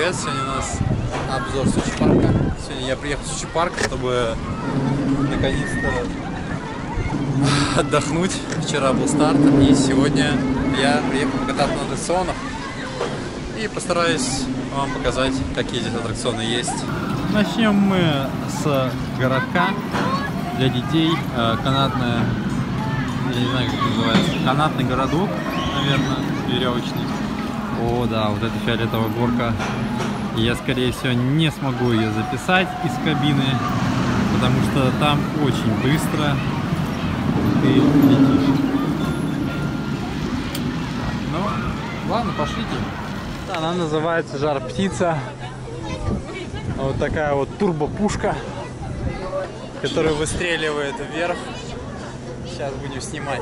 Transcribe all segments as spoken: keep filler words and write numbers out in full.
привет! Сегодня у нас обзор Сочи парка. Сегодня я приехал в Сочи парк, чтобы наконец-то отдохнуть. Вчера был старт, и сегодня я приехал покататься на аттракционах. И постараюсь вам показать, какие здесь аттракционы есть. Начнем мы с городка для детей. Канатная, я не знаю, как это называется, канатный городок, наверное, веревочный. О, да, вот эта фиолетовая горка. Я, скорее всего, не смогу ее записать из кабины, потому что там очень быстро ты летишь. Ну, ладно, пошлите. Она называется Жар-птица. Вот такая вот турбопушка, которая выстреливает вверх. Сейчас будем снимать.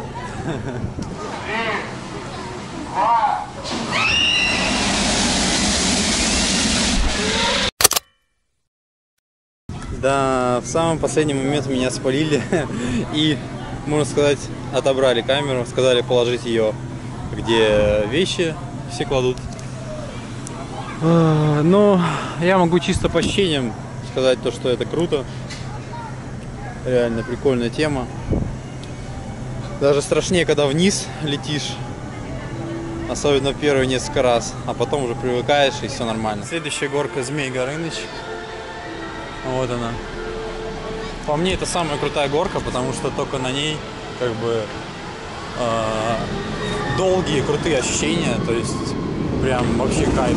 Да, в самый последний момент меня спалили и, можно сказать, отобрали камеру, сказали положить ее, где вещи все кладут. Но я могу чисто по ощущениям сказать то, что это круто. Реально прикольная тема. Даже страшнее, когда вниз летишь. Особенно первые несколько раз, а потом уже привыкаешь и все нормально. Следующая горка Змей Горыныч. Вот она. По мне это самая крутая горка, потому что только на ней как бы э, долгие крутые ощущения, то есть прям вообще кайф.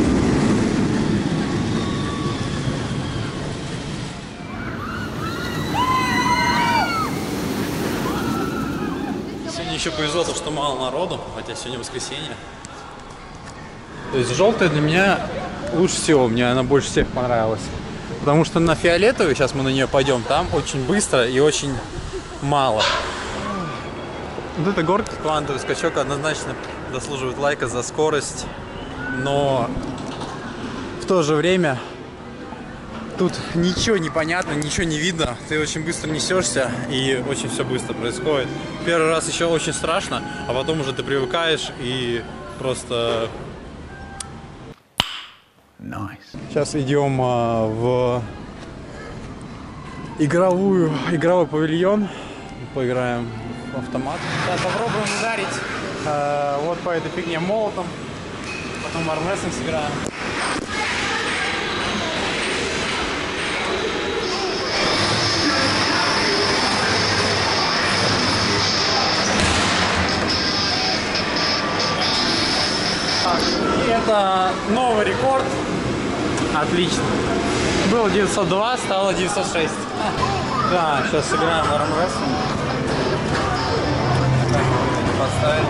Сегодня еще повезло, то, что мало народу, хотя сегодня воскресенье. То есть желтая для меня лучше всего, мне она больше всех понравилась. Потому что на фиолетовый, сейчас мы на нее пойдем, там очень быстро и очень мало. Вот эта горка, квантовый скачок, однозначно заслуживает лайка за скорость. Но в то же время тут ничего не понятно, ничего не видно. Ты очень быстро несешься и очень все быстро происходит. Первый раз еще очень страшно, а потом уже ты привыкаешь и просто... Nice. Сейчас идем а, в игровую, игровой павильон. Поиграем в автомат. Сейчас попробуем ударить а, вот по этой фигне молотом. Потом армрестлинг сыграем. Это новый рекорд. Отлично. Было девятьсот два, стало девятьсот шесть. Да, сейчас сыграем в армрестлинг. Поставим.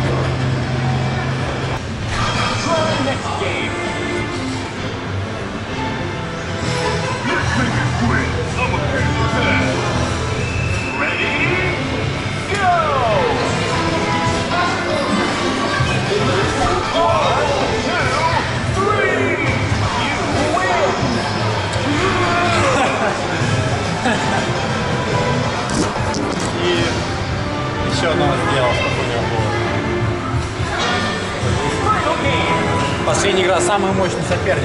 И еще одного сделал, чтобы у него было. Последняя игра, самый мощный соперник.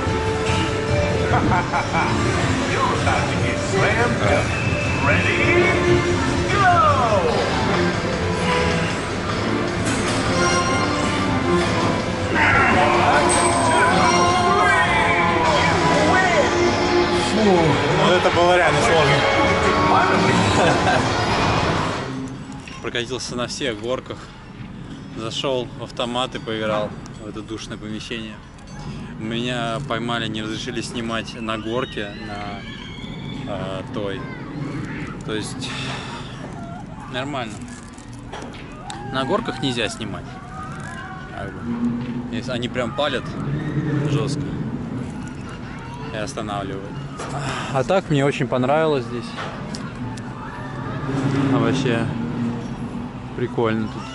Фу, вот это было реально сложно. Прокатился на всех горках, зашел в автомат и поиграл в это душное помещение. Меня поймали, не разрешили снимать на горке, на э, той. То есть нормально. На горках нельзя снимать. Если они прям палят жестко и останавливают. А так мне очень понравилось здесь. А вообще прикольно тут.